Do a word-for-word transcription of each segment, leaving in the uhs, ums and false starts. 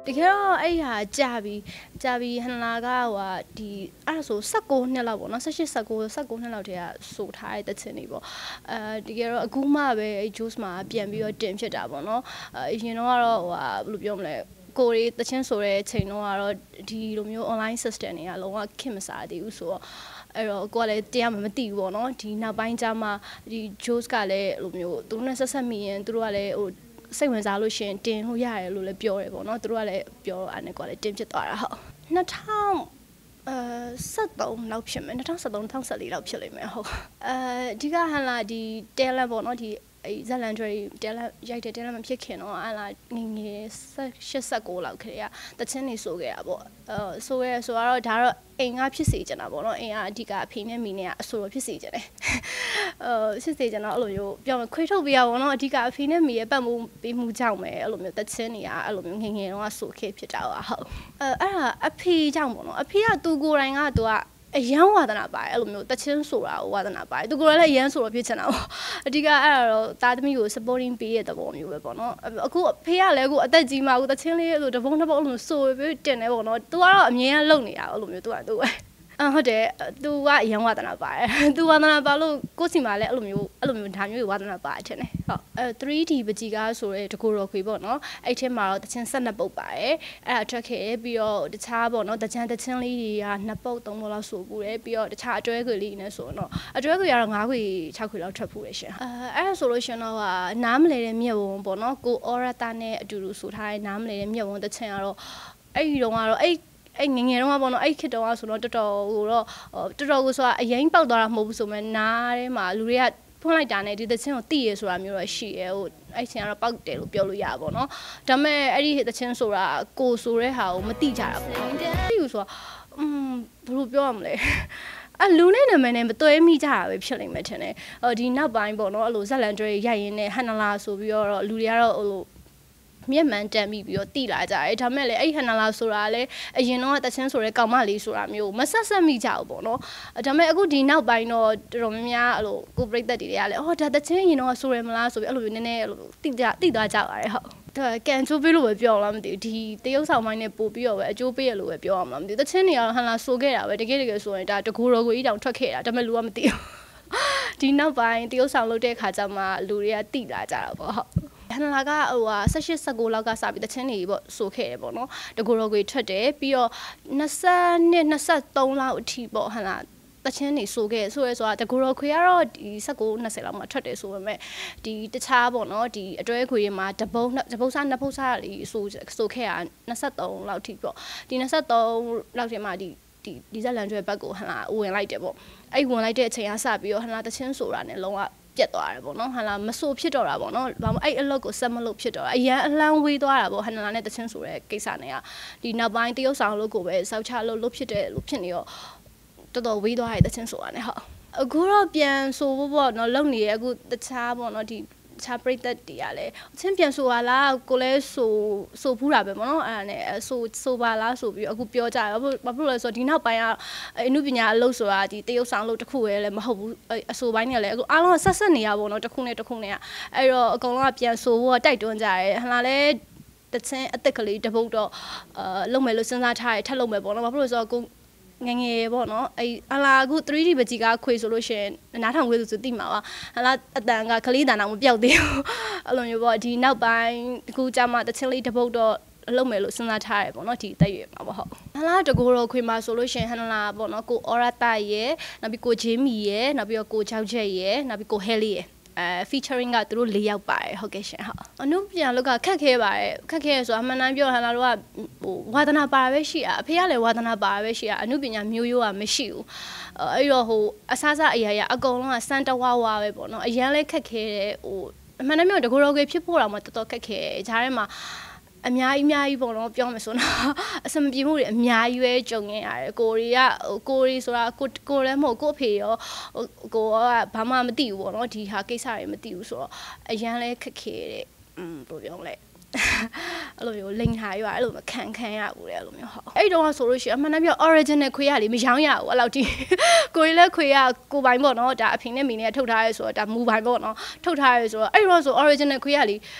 တကယ်တော့အဲ့ဟာကြာပြီကြာပြီဟန်လာကဟိုဒီအဲ့ဆို၁၉နှစ်လောက်ပေါ့နော်၁၈ ၁၉ ၁၉နှစ်လောက်တည်းကဆိုထားတဲ့တချင်တွေပေါ့အဲတကယ်တော့အခုမှပဲအဲ့ juice မှာပြန်ပြီးတော့တင်ဖြစ်တာပေါ့နော်အရင်တော့ကတော့ဟိုဘယ်လိုပြောမလဲကိုရီတချင်းဆိုတဲ့ချိန်တော့ကတော့ဒီလိုမျိုး online system တွေကလုံးဝခင်မစားသေးဘူးဆိုတော့အဲ့တော့ကိုကလည်းတရားမမသိဘူးပေါ့နော်ဒီနောက်ပိုင်းကျမှဒီ juice ကလည်းလိုမျိုးသူတို့နဲ့ဆက်ဆက်မိရင်သူတို့ကလည်းဟိုစိတ်ဝင်စားလို့ရှင်တင်လို့ရတယ်လို့လည်းပြောတယ်ပေါ့နော်သူတို့ကလည်းပြောအဲ့နဲ့ကိုကလည်းတင်ဖြစ်သွားတာဟုတ်၂၀၁၃လောက်ဖြစ်မယ်၂၀၁၃ ၂၀၁၄လောက်ဖြစ်လိမ့်မယ်ဟုတ်အဲဒီကဟန်လာဒီ talent ပေါ့နော်ဒီအဲ့ဇလန်ဒရီတဲလရိုက်တဲ့တဲလမဖြစ်ခင်တော့အဲ့လာငငယ်၈၉လောက်ခရေကတချင်းနေဆိုခဲ့တာပေါ့အဲဆိုရဲဆိုတော့ဒါတော့အိမ်ကဖြစ်စေချင်တာပေါ့နော်အိမ်ကအဓိကအဖေနဲ့မိနဲ့ကအဆိုတော့ဖြစ်စေချင်တယ်အဲဖြစ်စေချင်တော့အဲ့လိုမျိုးပြောမယ်ခွေးထုတ်ပြရပေါ့နော်အဓိကအဖေနဲ့မိရဲ့ပတ်မှုပေးမှုကြောင့်ပဲအဲ့လိုမျိုးတချင်းနေကအဲ့လိုမျိုးငငယ်တော့ဆိုခဲ့ဖြစ်တာပါဟုတ်အဲအဲ့ဒါအဖေကြောင့်ပေါ့နော်အဖေကသူကိုယ်တိုင်ကသူကအရန်ဝါသနာပါတယ်အဲ့လိုမျိုးတချင်းဆိုတာကိုဝါသနာပါတယ်သူကိုယ်လည်းအရန်ဆိုတော့ဖြစ်ချင်တာပေါ့အဓိကအဲ့ဒါတော့တာသမီကို supporting ပေးရတဲ့သဘောမျိုးပဲပေါ့နော်အခုဖေးကလည်းအခုအသက်ကြီးမှအခုတချင်းလေးဆိုတပုံးတစ်ပုံးအဲ့လိုဆိုပြီးတင်နေပေါ့နော်သူကတော့အမြင်ကလုံနေတာအဲ့လိုမျိုးသူကသူပဲအဟုတ်တယ်သူကအရန်ဝါသနာပါတယ်သူဝါသနာပါလို့ကိုစီမှာလည်းအဲ့လိုမျိုးအဲ့လိုမျိုးဒါမျိုးဝါသနာပါတယ်ထင်တယ်ဟုတ်အဲ three D ပကြီးကားဆိုတဲ့တကူတော်ခွေပေါ့နော်အဲ့ထဲမှာတော့တချင်းဆက်နှစ်ပုတ်ပါတယ်အဲ့ဒါထွက်ခဲ့ပြီးတော့တခြားပေါ့နော်တချမ်းတချင်းလေးတွေကနှစ်ပုတ်သုံးပုတ်လောက်ဆိုပူတယ်ပြီးတော့တခြားအတွဲခွေလေးနဲ့ဆိုတော့အတွဲခွေကတော့၅ခွေ၆ခွေလောက်ထွက်ပူတယ်ရှင်အဲအဲ့ဒါဆိုလို့ရှင်တော့ဟာနားမလဲတဲ့မြက်ဝုံပေါ့နော်ကိုအော်ရတာနဲ့အတူတူဆိုထားတဲ့နားမလဲတဲ့မြက်ဝုံတချင်းကတော့အဲ့ဒီတော့ကတော့အဲ့အဲ့ငငယ်တော့ပေါ့နော်အဲ့ခေတ်တော့ဆိုတော့တော်တော်ကိုတော့တော်တော်ကိုဆိုတာအရင်ပေါက်သွားတာမဟုတ်ဘူးဆိုမဲ့နားထဲမှာလူတွေကဖွင့်လိုက်တာနဲ့ဒီသချင်းကိုသိရဆိုတာမျိုးတော့ရှိရဲဟိုအဲ့ချင်းကတော့ပေါက်တယ်လို့ပြောလို့ရပါဘောနော်ဒါပေမဲ့အဲ့ဒီသချင်းဆိုတာကိုဆိုတဲ့ဟာကိုမသိကြတာပေါ့နော်သိဘူးဆိုတာอืมဘယ်လိုပြောရမလဲအလူနဲ့နာမည်နဲ့မတွဲမိကြတာပဲဖြစ်နေမှထင်တယ်ဟိုဒီနောက်ပိုင်းပေါ့နော်အဲ့လိုဇက်လန်ဒရီရိုက်ရင်းနဲ့ဟန်နလာဆိုပြီးတော့လူတွေကတော့ဟိုလိုမြက်မှန်တန်ပြီးပြီးတော့တိလာကြတယ်ဒါမဲ့လေအဲ့ဟန်နလာဆိုတာလေအရင်တော့တချင်းဆိုတဲ့ကောင်မလေးဆိုတာမျိုးမဆက်ဆက်မိကြဘူးပေါ့နော်ဒါမဲ့အခုဒီနောက်ပိုင်းတော့တော်တော်များများအဲ့လိုကိုပရိသတ်တွေကလည်းအော်ဒါတချင်းရင်တော့ဆိုရမလားဆိုပြီးအဲ့လိုမျိုးနည်းနည်းအဲ့လိုတိကြတိသွားကြပါတယ်ဟုတ်ဒါကန်ချိုးပေးလို့ပဲပြောလားမသိဘူးဒီတရုတ်ဆောင်ပိုင်းနဲ့ပို့ပြီးတော့ပဲအကျိုးပေးရလို့ပဲပြောအောင်မလားမသိဘူးတချင်းတွေကတော့ဟန်လာဆိုခဲ့တာပဲတကယ်တကယ်ဆိုရင်ဒါတကူတော်ကိုကြီးတောင်ထွက်ခဲ့တာဒါမဲ့လူကမသိဘူးဒီနောက်ပိုင်းတရုတ်ဆောင်လုပ်တဲ့ခါကျမှလူတွေကတိလာကြတာပေါ့ဟုတ်ဟန်လာကဟိုဟာ၁၈ ၁၉လောက်ကစပြီးတချင်းတွေပေါ့ဆိုခဲ့တယ်ပေါ့နော်တကူတော်ကိုထွက်တယ်ပြီးတော့၂၂ ၂၃လောက်အထိပေါ့ဟန်လာတချင်းတွေဆိုခဲ့ဆိုရဲဆိုတာတကူတော်ခွေကတော့ဒီ၁၉ ၂၀လောက်မှာထွက်တယ်ဆိုပေမဲ့ဒီတခြားပေါ့နော်ဒီအတွဲခွေတွေမှာတပုံးတပုတ်စားနှစ်ပုတ်စားလေးဆိုဆိုခဲ့တာ၂၃လောက်ထိပေါ့ဒီ၂၃လောက်ထဲမှာဒီဒီဒီဇက်လန်ကျွဲဘက်ကိုဟန်လာဝင်လိုက်တယ်ပေါ့အဲ့ဝင်လိုက်တဲ့အချိန်ကစပြီးတော့ဟန်လာတချင်းဆိုတာနဲ့လုံးဝပြတ်သွားတယ်ပေါ့နော်ဟန်လာမဆိုဖြစ်တော့တာပေါ့နော်ဘာမှအဲ့အလုပ်ကိုဆက်မလုပ်ဖြစ်တော့တာအရန်အလန်းဝေးသွားတာပေါ့ဟန်လာနဲ့တချင်းဆိုတဲ့ကိစ္စနဲ့ကဒီနောက်ပိုင်းတရုတ်ဆောင်လို့ကိုပဲစောက်ချလို့လုပ်ဖြစ်တယ်လို့ဖြစ်နေတော့တော်တော်ဝေးသွားတဲ့တချင်းဆိုတာနဲ့ဟုတ်အခုတော့ပြန်ဆိုဖို့ပေါ့နော်လုပ်နေရအခုတခြားပေါ့နော်ဒီချာပရိသတ်တွေကလည်းအချင်းပြန်ဆိုပါလားကိုလည်းဆိုဆိုဖူးတာပဲပေါ့နော်အဲ့ဒါနဲ့ဆိုဆိုပါလားဆိုပြီးအခုပြောကြတယ်ဘာဖြစ်လို့လဲဆိုတော့ဒီနောက်ပိုင်းကအမှုပညာအလုပ်ဆိုတာဒီတရုတ်ဆောင်လို့တစ်ခုပဲလည်းမဟုတ်ဘူးအဆိုပိုင်းတွေကလည်းအခုအားလုံးဆက်ဆက်နေရပါတော့တစ်ခုနဲ့တစ်ခုနဲ့အဲ့တော့အကောင်လုံးကပြန်ဆိုဖို့တိုက်တွန်းကြတယ်ဟလာလဲတချင်းအသက်ကလေးတပုတ်တော့အာလုံမယ်လို့စဉ်းစားထားရထက်လုံမယ်ပေါ့နော်ဘာဖြစ်လို့လဲဆိုတော့ငငယ်ပေါ့နော်အဲ့အလားအခု three D ပကြီးကားခွေဆိုလို့ရှိရင်နားထောင်ခွေဆိုဆိုသိမှာပါအလားအတန်ကကလေးတန်တော့မပြောက်သေးဘူးအဲ့လိုမျိုးပေါ့ဒီနောက်ပိုင်းအခုကြမှာတချင်းလေးတစ်ပုတ်တော့လုံးမယ်လို့စဉ်းစားထားရပေါ့နော်ဒီတက်ရွယ်မှာပေါ့ဟုတ်ဟလာတကူတော်ခွေမှာဆိုလို့ရှိရင်ဟန်လာပေါ့နော်ကိုအော်ရတာရဲ့နောက်ပြီးကိုဂျင်းမီရဲ့နောက်ပြီးတော့ကိုချောက်ချက်ရဲ့နောက်ပြီးကိုဟဲလီရဲ့အဲ featuring ကသူတို့၄ယောက်ပါတယ်ဟုတ်ကဲ့ရှင်ဟုတ်အနုပြန်လောက်ကခက်ခဲပါတယ်ခက်ခဲဆိုတာအမှန်တမ်းပြောဟန်လာတို့ကဟိုဝါသနာပါပဲရှိတာအဖေကလည်းဝါသနာပါပဲရှိတာအနုပညာမျိုးရိုးကမရှိဘူးအဲ့တော့ဟိုအစားစားအရာရာအကုန်လုံးကစမ်းတဝါဝါပဲပေါ့နော်အရန်လေးခက်ခဲတဲ့ဟိုအမှန်တမ်းပြောတကူတော်ကြီးဖြစ်ဖို့တော့မတော်တော်ခက်ခဲဂျားထဲမှာအများကြီးအများကြီးပေါ့နော်ပြောမယ်ဆိုတော့အစမပြေမှုတွေအများကြီးပဲကြုံနေရတယ်ကိုရီကကိုရီဆိုတာကိုကိုလည်းမဟုတ်ကိုအဖေရောကိုကဘာမှမသိဘူးပေါ့နော်ဒီဟာကိစ္စတွေမသိဘူးဆိုတော့အရန်လဲခက်ခဲတဲ့อืมဘယ်လိုပြောလဲအဲ့လိုမျိုးလိန်ဟာရွာအဲ့လိုမခံခံရဘူးလေအဲ့လိုမျိုးဟုတ်အဲ့တော့ဆိုလို့ရှိရင်အမှန်တမ်းပြော original ခွေရလေမရောင်းရဘူးအဲ့လောက်ဒီကိုရီလည်းခွေရကိုပိုင်ပေါ့နော်ဒါအဖေနဲ့မိနဲ့ထုတ်ထားရဲဆိုတော့ဒါမူပိုင်ပေါ့နော်ထုတ်ထားရဲဆိုတော့အဲ့တော့ဆို original ခွေရလေ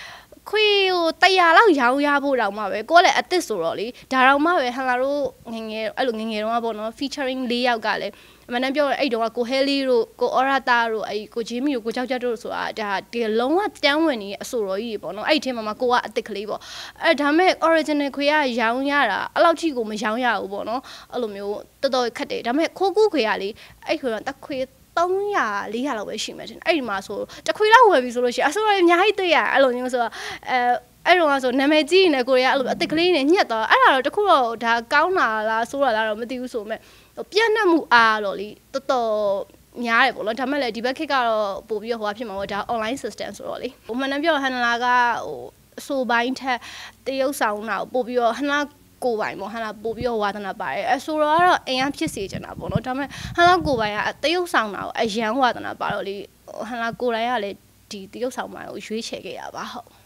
ခွေကိုတရားလောက်ရောင်းရဖို့တော့မှာပဲကိုကလည်းအစ်စ်ဆိုတော့လေဒါတော့မှပဲဟန်လာတို့ငငယ်အဲ့လိုငငယ်တုန်းကပေါ့နော် featuring ၄ယောက်ကလည်းအမှန်တမ်းပြောရအဲ့တုန်းကကိုဟဲလီတို့ကိုအော်ရာတာတို့အဲ့ကိုဂျီမီတို့ကိုကြောက်ကြက်တို့ဆိုတာဒါဒီလုံးဝတန်းဝင်နေအဆိုတော်ကြီးပေါ့နော်အဲ့ဒီထဲမှာကိုကအစ်စ်ကလေးပေါ့အဲ့ဒါမဲ့ original ခွေကရောင်းရတာအဲ့လောက်ထိကိုမရောင်းရဘူးပေါ့နော်အဲ့လိုမျိုးတော်တော်ခက်တယ်ဒါမဲ့ခိုးကူးခွေကလေအဲ့ခွေကတခွေသုံးရာလေးရာလောက်ပဲရှိမှတင်အဲ့ဒီမှာဆိုတခွေလောက်ဝယ်ပြီဆိုလို့ရှိရင်အဆိုတော်အများကြီးတွေ့ရအဲ့လိုမျိုးဆိုတော့အဲအဲ့တော့ဆိုနာမည်ကြီးနေကိုရီးယားအဲ့လိုအစ်စ်ကလေးနဲ့ညက်သွားအဲ့ဒါတော့တခုတော့ဒါကောင်းတာလားဆိုးတာလားတော့မသိဘူးဆိုမဲ့ပြန့်နှံ့မှုအားတော့လေတော်တော်များတယ်ပေါ့နော်ဒါမဲ့လည်းဒီဘက်ခေတ်ကတော့ပို့ပြီးတော့ဟိုဖြစ်မှာပေါ့ဒါ online system ဆိုတော့လေဟိုမှန်တယ်ပြောဟန်နာကဟိုအဆိုပိုင်းထက်တရုပ်ဆောင်တာပို့ပြီးတော့ဟန်နာကိုပိုင်ပေါ့ဟန်လာပို့ပြီးတော့ဝါသနာပါတယ်အဲဆိုတော့ကတော့အရင်ဖြစ်စေချင်တာပေါ့နော်ဒါပေမဲ့ဟန်လာကိုပိုင်ကတရုပ်ဆောင်တာကိုအရန်ဝါသနာပါတော့လေဟန်လာကိုယ်တိုင်ကလည်းဒီတရုပ်ဆောင်မှာကိုရွေးချယ်ခဲ့ရပါဟုတ်